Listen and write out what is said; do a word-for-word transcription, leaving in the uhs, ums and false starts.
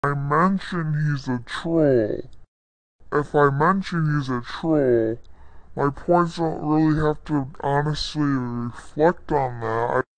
I mention he's a troll. If I mention he's a troll, my points don't really have to honestly reflect on that.